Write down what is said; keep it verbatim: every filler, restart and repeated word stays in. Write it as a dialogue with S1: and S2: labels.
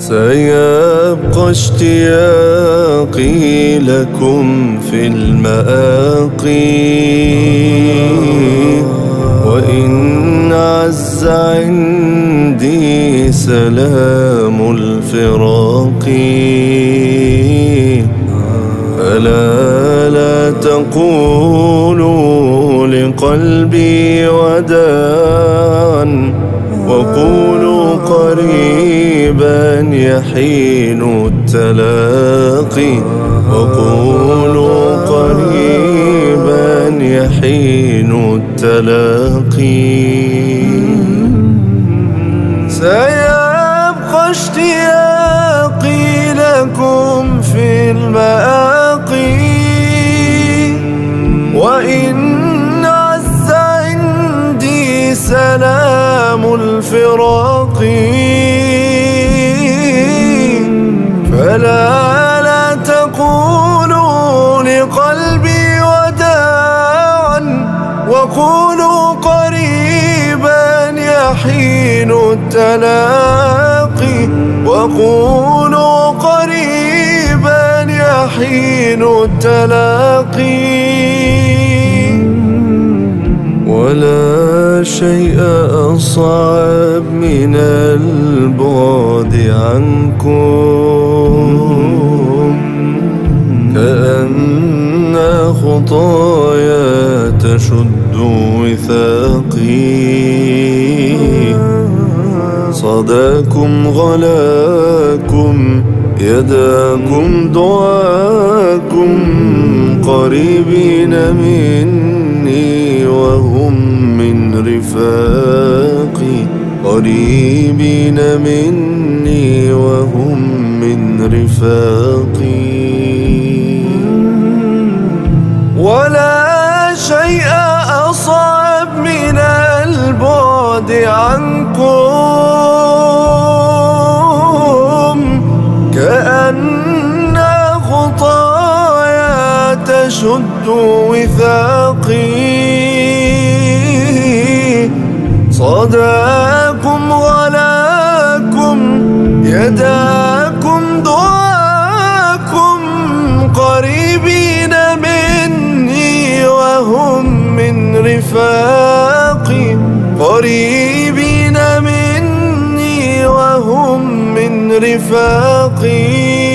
S1: سيبقى اشتياقي لكم في المآقي، وإن عز عندي سلام الفراق. ألا لا تقولوا لقلبي وداعا، وقولوا قريبا يحين التلاقي، وقولوا قريبا يحين التلاقي. سيبقى اشتياقي لكم في المآقي، وإن عز عندي سلام الفراق. فلا لا تقولوا لقلبي وداعا، وقولوا قريبا يحين التلاقي، وقولوا قريبا يحين التلاقي. ولا شيء أصعب من البعد عنكم، كأن خطايا تشد وثاقي. صداكم غلاكم يداكم دعاكم، قريبين مني وهم من رفاقي، قريبين مني وهم من رفاقي. ولا شيء أصعب من البعد عنكم، كأن خطايا تشد وثاقي. صداكم غلاكم يداكم دعاكم، قريبين مني وهم من رفاقي، قريبين مني وهم من رفاقي.